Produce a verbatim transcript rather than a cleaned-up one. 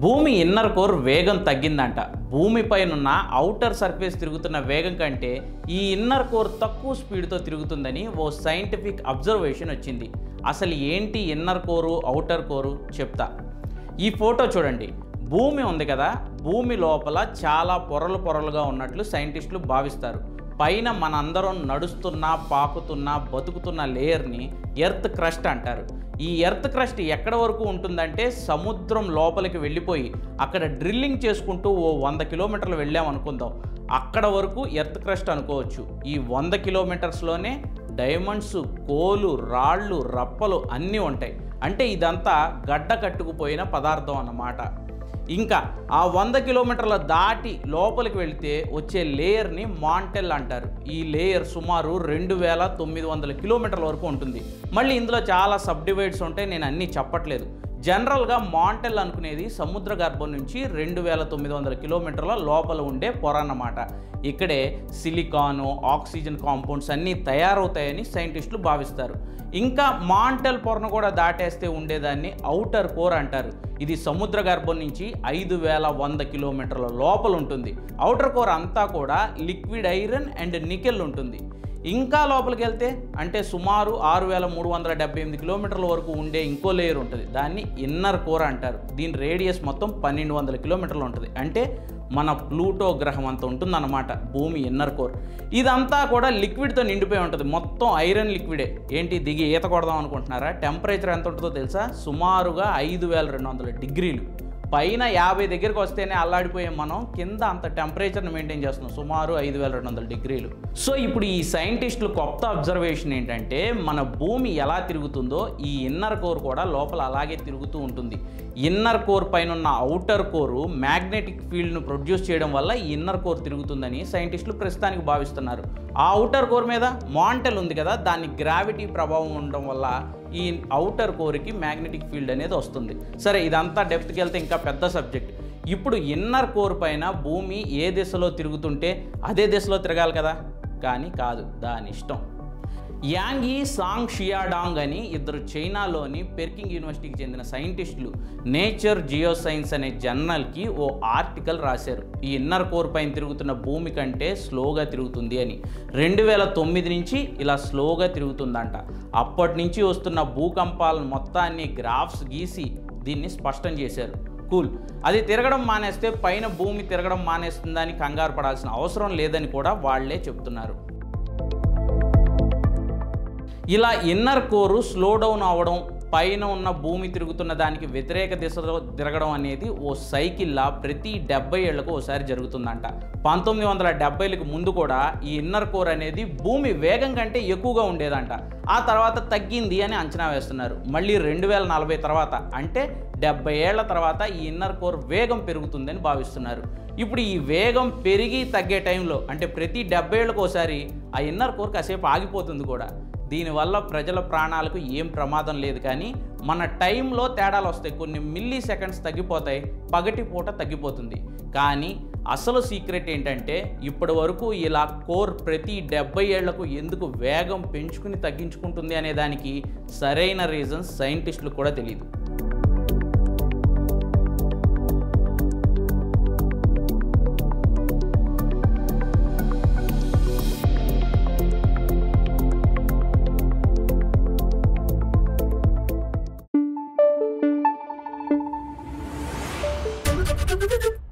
భూమి inner core వేగం తగ్గిందంట. భూమిపైనున్న ఔటర్ సర్ఫేస్ తిరుగుతున్న వేగం కంటే ఈ ఇన్నర్ కోర్ తక్కువ స్పీడ్తో తిరుగుతుందని ఓ సైంటిఫిక్ అబ్జర్వేషన్ వచ్చింది. అసలు ఏంటి ఇన్నర్ కోరు ఔటర్ కోరు చెప్తా. ఈ ఫోటో చూడండి. భూమి ఉంది కదా, భూమి లోపల చాలా పొరలు పొరలుగా ఉన్నట్లు సైంటిస్టులు భావిస్తారు. పైన మనందరం నడుస్తున్న, పాకుతున్న, బతుకుతున్న లేయర్ని ఎర్త్ క్రస్ట్ అంటారు. ఈ ఎర్త్ క్రస్ట్ ఎక్కడ వరకు ఉంటుందంటే సముద్రం లోపలికి వెళ్ళిపోయి అక్కడ డ్రిల్లింగ్ చేసుకుంటూ ఓ వంద కిలోమీటర్లు వెళ్ళామనుకుందాం, అక్కడ వరకు ఎర్త్ క్రస్ట్ అనుకోవచ్చు. ఈ వంద కిలోమీటర్స్లోనే డైమండ్స్, కోలు, రాళ్ళు, రప్పలు అన్నీ ఉంటాయి. అంటే ఇదంతా గడ్డ కట్టుకుపోయిన పదార్థం అన్నమాట. ఇంకా ఆ వంద కిలోమీటర్ల దాటి లోపలికి వెళితే వచ్చే లేయర్ని మాంటెల్ అంటారు. ఈ లేయర్ సుమారు రెండు వేల తొమ్మిది వందల కిలోమీటర్ల వరకు ఉంటుంది. మళ్ళీ ఇందులో చాలా సబ్ డివైడ్స్ ఉంటాయి, నేను అన్నీ చెప్పట్లేదు. జనరల్గా మాంటెల్ అనుకునేది సముద్ర గర్భం నుంచి రెండు వేల తొమ్మిది వందల కిలోమీటర్ల లోపల ఉండే పొర అన్నమాట. ఇక్కడే సిలికాను, ఆక్సిజన్ కాంపౌండ్స్ అన్నీ తయారవుతాయని సైంటిస్టులు భావిస్తారు. ఇంకా మాంటెల్ పొరను కూడా దాటేస్తే ఉండేదాన్ని ఔటర్ కోర్ అంటారు. ఇది సముద్ర గర్భం నుంచి ఐదు వేల వంద కిలోమీటర్ల లోపల ఉంటుంది. ఔటర్ కోర్ అంతా కూడా లిక్విడ్ ఐరన్ అండ్ నికెల్ ఉంటుంది. ఇంకా లోపలికి వెళ్తే అంటే సుమారు ఆరు వేల మూడు వందల డెబ్బై ఎనిమిది కిలోమీటర్ల వరకు ఉండే ఇంకో లేయర్ ఉంటుంది. దాన్ని ఇన్నర్ కోర్ అంటారు. దీని రేడియస్ మొత్తం పన్నెండు వందల కిలోమీటర్లు ఉంటుంది. అంటే మన ప్లూటో గ్రహం అంత ఉంటుందన్నమాట భూమి ఇన్నర్ కోర్. ఇదంతా కూడా లిక్విడ్తో నిండిపోయి ఉంటుంది. మొత్తం ఐరన్ లిక్విడే. ఏంటి దిగి ఈత కొడదాం అనుకుంటున్నారా? టెంపరేచర్ ఎంత ఉంటుందో తెలుసా? సుమారుగా ఐదు వేల రెండు వందల డిగ్రీలు. పైన యాభై దగ్గరికి వస్తేనే అల్లాడిపోయాం మనం, కింద అంత టెంపరేచర్ని మెయింటైన్ చేస్తున్నాం, సుమారు ఐదు వేల రెండు వందల డిగ్రీలు. సో ఇప్పుడు ఈ సైంటిస్టులు కొత్త అబ్జర్వేషన్ ఏంటంటే మన భూమి ఎలా తిరుగుతుందో ఈ ఇన్నర్ కోర్ కూడా లోపల అలాగే తిరుగుతూ ఉంటుంది. ఇన్నర్ కోర్ పైన ఉన్న ఔటర్ కోరు మ్యాగ్నెటిక్ ఫీల్డ్ను ప్రొడ్యూస్ చేయడం వల్ల ఈ ఇన్నర్ కోర్ తిరుగుతుందని సైంటిస్టులు ప్రస్తుతానికి భావిస్తున్నారు. ఆ ఔటర్ కోర్ మీద మాంటెల్ ఉంది కదా, దాని గ్రావిటీ ప్రభావం ఉండడం వల్ల ఈ ఔటర్ కోర్కి మ్యాగ్నెటిక్ ఫీల్డ్ అనేది వస్తుంది. సరే, ఇదంతా డెప్త్కి వెళ్తే ఇంకా పెద్ద సబ్జెక్ట్. ఇప్పుడు ఇన్నర్ కోర్ పైన భూమి ఏ దిశలో తిరుగుతుంటే అదే దిశలో తిరగాలి కదా, కానీ కాదు, దాని ఇష్టం. యాంగి సాంగ్ షియాడాంగ్ అని ఇద్దరు చైనాలోని పెర్కింగ్ యూనివర్సిటీకి చెందిన సైంటిస్టులు నేచర్ జియో సైన్స్ అనే జర్నల్కి ఓ ఆర్టికల్ రాశారు. ఈ ఇన్నర్ కోర్ పైన తిరుగుతున్న భూమి కంటే స్లోగా తిరుగుతుంది అని. రెండు వేల తొమ్మిది నుంచి ఇలా స్లోగా తిరుగుతుందంట. అప్పటి నుంచి వస్తున్న భూకంపాలను మొత్తాన్ని గ్రాఫ్స్ గీసి దీన్ని స్పష్టం చేశారు. కూల్. అది తిరగడం మానేస్తే పైన భూమి తిరగడం మానేస్తుందని కంగారు పడాల్సిన అవసరం లేదని కూడా వాళ్లే చెప్తున్నారు. ఇలా ఇన్నర్ కోరు స్లో డౌన్ అవ్వడం, పైన ఉన్న భూమి తిరుగుతున్న దానికి వ్యతిరేక దిశలో తిరగడం అనేది ఓ సైకిల్లా ప్రతి డెబ్బై ఏళ్లకు ఒకసారి జరుగుతుందంట. పంతొమ్మిది వందల డెబ్బైలకు ముందు కూడా ఈ ఇన్నర్ కోర్ అనేది భూమి వేగం కంటే ఎక్కువగా ఉండేదంట. ఆ తర్వాత తగ్గింది అని అంచనా వేస్తున్నారు. మళ్ళీ రెండు వేల నలభై తర్వాత అంటే డెబ్బై ఏళ్ల తర్వాత ఈ ఇన్నర్ కోర్ వేగం పెరుగుతుందని భావిస్తున్నారు. ఇప్పుడు ఈ వేగం పెరిగి తగ్గే టైంలో అంటే ప్రతి డెబ్బై ఏళ్ళకు ఒకసారి ఆ ఇన్నర్ కోర్ కాసేపు ఆగిపోతుంది కూడా. దీనివల్ల ప్రజల ప్రాణాలకు ఏం ప్రమాదం లేదు, కానీ మన టైంలో తేడాలు వస్తాయి. కొన్ని మిల్లీ సెకండ్స్ తగ్గిపోతాయి, పగటి పూట తగ్గిపోతుంది. కానీ అసలు సీక్రెట్ ఏంటంటే ఇప్పటి వరకు ఇలా కోర్ ప్రతి డెబ్బై ఏళ్లకు ఎందుకు వేగం పెంచుకుని తగ్గించుకుంటుంది అనే దానికి సరైన రీజన్స్ సైంటిస్టులకు కూడా తెలియదు. Thank you.